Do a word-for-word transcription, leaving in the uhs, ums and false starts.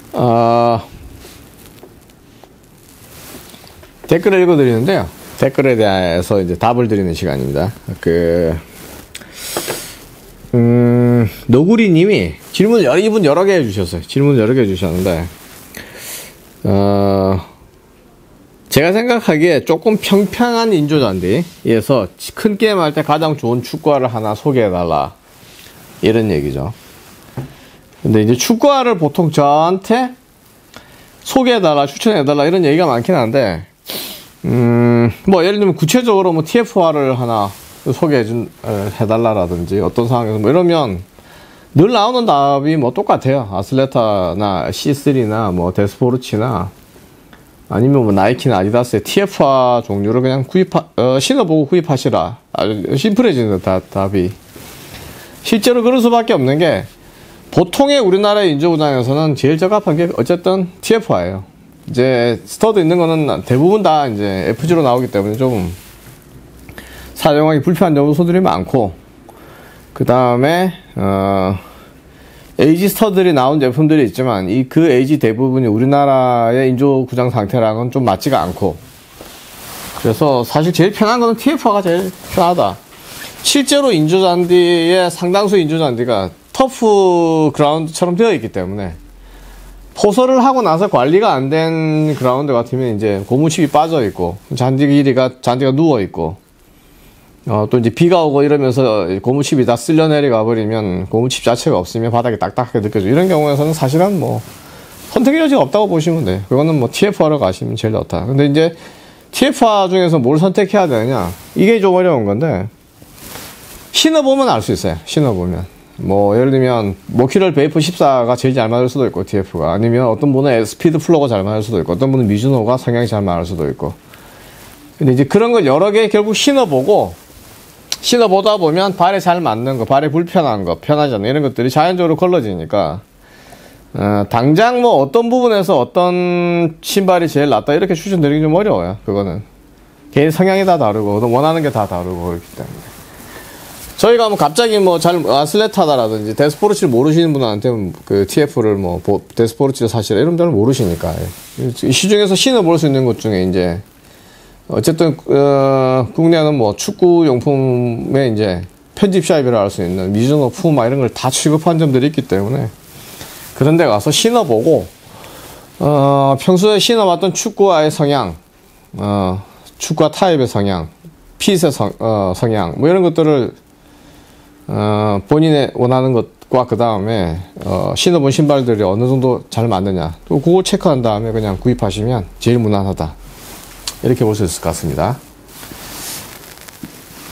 어, 댓글을 읽어드리는데요. 댓글에 대해서 이제 답을 드리는 시간입니다. 그, 음, 노구리님이 질문을 여러, 이분 여러 개 해주셨어요. 질문을 여러 개 해주셨는데, 어, 제가 생각하기에 조금 평평한 인조잔디에서 큰 게임 할 때 가장 좋은 축구화를 하나 소개해달라. 이런 얘기죠. 근데 이제 축구화를 보통 저한테 소개해달라, 추천해달라 이런 얘기가 많긴 한데, 음, 뭐 예를 들면 구체적으로 뭐 티에프화를 하나 소개해준, 해달라라든지 어떤 상황에서 뭐 이러면 늘 나오는 답이 뭐 똑같아요. 아슬레타나 씨 쓰리나 뭐 데스포르치나 아니면 뭐 나이키나 아디다스의 티에프화 종류를 그냥 구입하, 어, 신어보고 구입하시라. 아주 심플해지는 다, 답이. 실제로 그럴 수밖에 없는 게 보통의 우리나라의 인조구장에서는 제일 적합한 게 어쨌든 티에프화예요. 이제 스터드 있는 거는 대부분 다 이제 에프지로 나오기 때문에 좀 사용하기 불편한 요소들이 많고, 그 다음에 어 에이지 스터들이 나온 제품들이 있지만 이 그 에이지 대부분이 우리나라의 인조구장 상태랑은 좀 맞지가 않고, 그래서 사실 제일 편한 거는 티에프화가 제일 편하다. 실제로 인조잔디의 상당수 인조잔디가 터프 그라운드처럼 되어 있기 때문에 포설을 하고 나서 관리가 안 된 그라운드 같으면 이제 고무칩이 빠져 있고 잔디 길이가 잔디가 누워 있고, 어, 또 이제 비가 오고 이러면서 고무칩이 다 쓸려 내려가 버리면 고무칩 자체가 없으면 바닥이 딱딱하게 느껴져. 이런 경우에서는 사실은 뭐 선택의 여지가 없다고 보시면 돼요. 그거는 뭐 티에프화로 가시면 제일 좋다. 근데 이제 티에프화 중에서 뭘 선택해야 되느냐, 이게 좀 어려운 건데, 신어보면 알 수 있어요. 신어보면 뭐 예를 들면 모ki럴 베이퍼 십사가 제일 잘 맞을 수도 있고, 티에프가 아니면 어떤 분은 스피드 플로가 잘 맞을 수도 있고, 어떤 분은 미즈노가 성향이 잘 맞을 수도 있고. 근데 이제 그런 걸 여러 개 결국 신어보고, 신어보다 보면 발에 잘 맞는 거, 발에 불편한 거, 편하지 않은 이런 것들이 자연적으로 걸러지니까, 어, 당장 뭐 어떤 부분에서 어떤 신발이 제일 낫다 이렇게 추천드리기 좀 어려워요. 그거는 개인 성향이 다 다르고 원하는 게 다 다르고 그렇기 때문에. 저희가 뭐 갑자기 뭐 잘 아슬레타다라든지 데스포르치를 모르시는 분한테 그 티에프를 뭐 데스포르치를 사시라 이런 데는 모르시니까, 시중에서 신어볼 수 있는 것 중에 이제 어쨌든 어, 국내는 뭐 축구 용품에 이제 편집샵이라 할 수 있는 미즈노, 푸마 이런 걸 다 취급한 점들이 있기 때문에 그런 데 가서 신어보고, 어, 평소에 신어봤던 축구화의 성향, 어, 축구화 타입의 성향, 핏의 성, 어, 성향 뭐 이런 것들을 어, 본인의 원하는 것과 그 다음에 어, 신어본 신발들이 어느 정도 잘 맞느냐, 또 그거 체크한 다음에 그냥 구입하시면 제일 무난하다, 이렇게 볼 수 있을 것 같습니다.